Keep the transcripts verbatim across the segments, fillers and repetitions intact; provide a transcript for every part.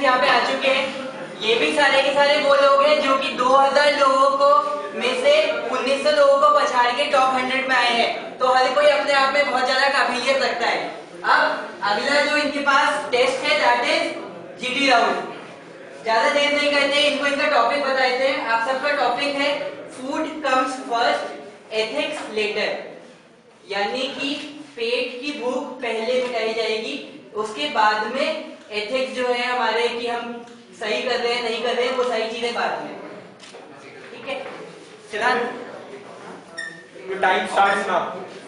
Students यहाँ पे आ चुके हैं। ये भी सारे के सारे वो लोग हैं जो कि दो हज़ार लोगों को में से उन्नीस सौ लोगों को पछाड़ के टॉप हंड्रेड में आए हैं। तो हर कोई अपने आप में बहुत ज्यादा काबिलियत रखता है। अब अगला जो इनके पास टेस्ट है दैट इज जीटी राउंड। ज्यादा देर नहीं करते, इनको इनका टॉपिक बताते हैं। आप सबका टॉपिक है food comes first, ethics later, यानी कि पेट की भूख पहले मिटाई जाएगी, उसके बाद में एथिक्स जो है हमारे कि हम सही कर रहे हैं नहीं कर रहे हैं वो सारी चीजें बाद में। ठीक है, चला टाइम स्टार्ट्स नाउ।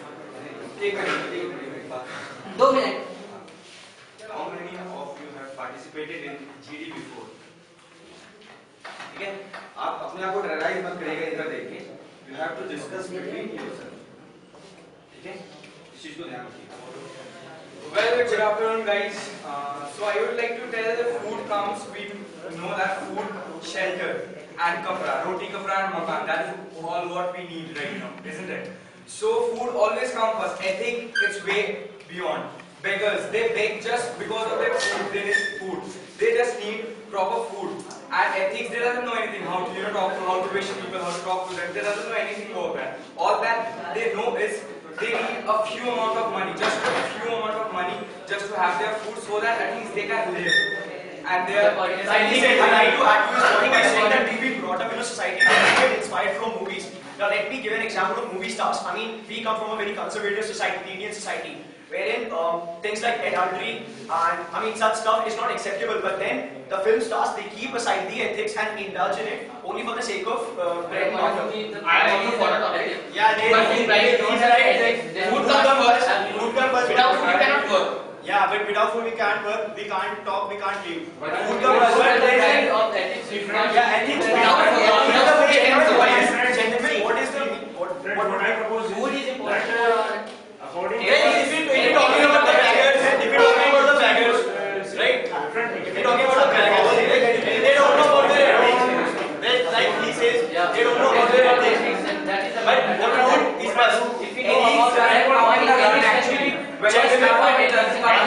दो minute. How many of you have participated in G D before? ठीक है, आप अपने आप को ड्राइव मत करिएगा इधर देख के। You have to discuss between yourself. ठीक है, इस चीज को ध्यान रखिए। Well, good afternoon, guys. Uh, so I would like to tell that food comes. We know that food, shelter, and kapra, roti, kapra, and makan. That is all what we need right now, isn't it? So food always comes first. I think it's way beyond. Beggars, they beg just because of their food. They need food. They just need proper food. And ethics, they doesn't know anything. How to you know talk to, how to question people, how to talk to them. They doesn't know anything about that. All that they know is they need a few amount of money, just a few amount of money, just to have their food, so that at least they can live. And they are. I think I like to accuse something by saying that we've been brought up in a society that we get inspired from movies. Now let me give an example of movie stars. I mean, we come from a very conservative society, the Indian society, wherein um, things like adultery and I mean such stuff is not acceptable. But then the film stars, they keep aside the ethics and indulge in it only for the sake of uh, bread and butter. I am also for the topic. Yeah, they Food comes first. Food comes first. Without food, you cannot work. Yeah, but without food we can't work, we can't talk, we can't live. But Food food comes first. kind of ethics different. Yeah, ethics. Without food, without food, you cannot survive. Gentlemen, what is the what What I propose is Food is important. that, uh, according to Yeah, if you if you're talking about the beggars, if you're talking about the beggars, right? If you're talking about the beggars, they, they don't know about their ethics. They, like he says, they don't know about their ethics. But what food is first. If you know about that, how many can actually just avoid it.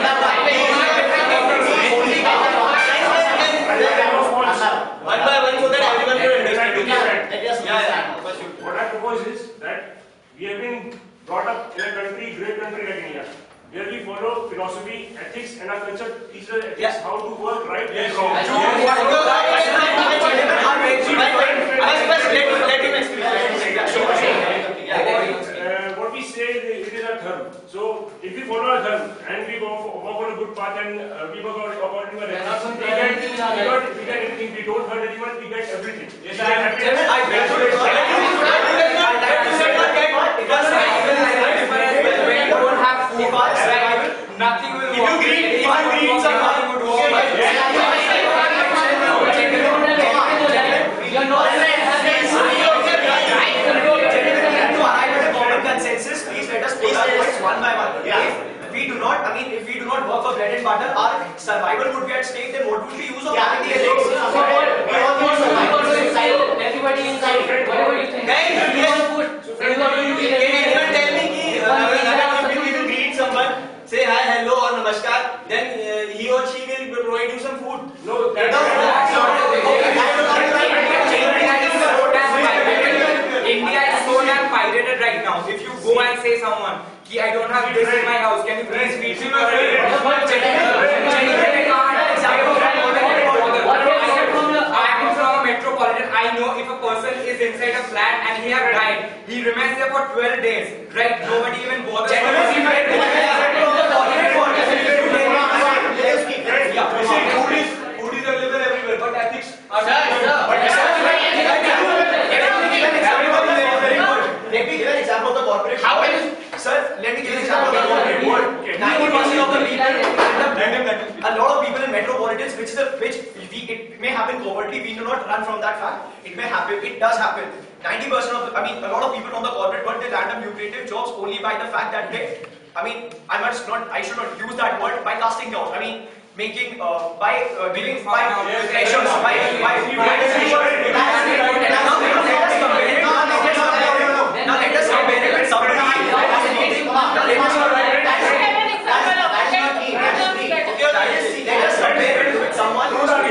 One by one so that everyone will understand. Yes, Yeah, yeah. what I propose is that we have been brought up in a country, great country like India, where we follow philosophy, ethics, and our culture teaches us ethics, Yeah. how to work right Yes, and wrong. yes. Let him explain. Uh, what we say is it is our dharma. So if we follow our dharma and we go for, walk on a good path and uh, we work out according to our ethics, we get, we get, we get anything. We don't hurt anyone. We get everything. Yes, We get happiness. I get you. When you don't have food, right, nothing will If you work. greet, if you greet someone, You are not to arrive at a common consensus, please let us take our points one by one. If we do not, I mean, if we do not work for bread and butter, our survival would be at stake. Then what would be use of having the ethics? everybody inside. Whatever you think. Guys, You yes. want food. Can anyone tell me कि अगर if you greet someone, say hi, hello or namaskar, then uh, he or she will provide you some food. No, That India is so damn pirated right now. If you go and say someone, "Ki I don't have this in my house, can you please feed me?" I am from a metropolitan. I know if a person is inside a flat and he have died, he remains there for twelve days. Right? Nobody even bothers. Food is available everywhere, but ethics are Sir, sir. Let me give an example of the corporate How world. can you- Sir, let me give an example of the corporate world. ninety percent of the people, a lot of people in metropolitans, which is a, which we, it may happen covertly, we do not run from that fact. It may happen, it does happen. ninety percent of, the, I mean, a lot of people from the corporate world, they land up lucrative jobs only by the fact that they, I mean, I must not, I should not use that word, by casting jobs. I mean, making, uh, by uh, giving, by pressures, by, by, now let us compare it with somebody. Now let us compare it. Okay, let us compare it with someone who's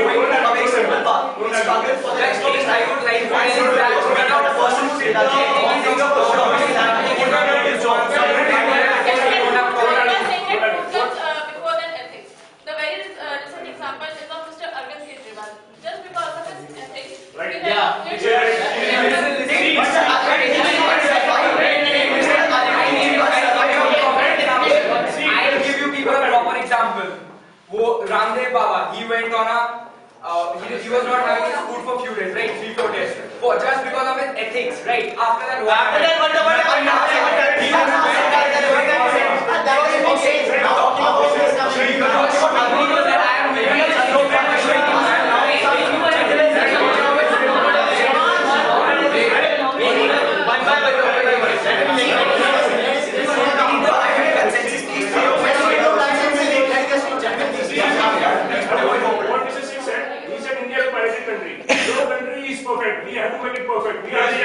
I'll give you people a proper example. वो Ramdev Baba, he went on a Uh, he, he was not having his food for few days, right? Three, four days. For just because of his ethics, right? After that, what After that, what about he was that was what says now talking about this perfect. We have to make it perfect. We are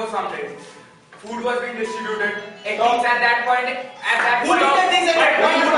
Food was being distributed. At least at that point, at that point,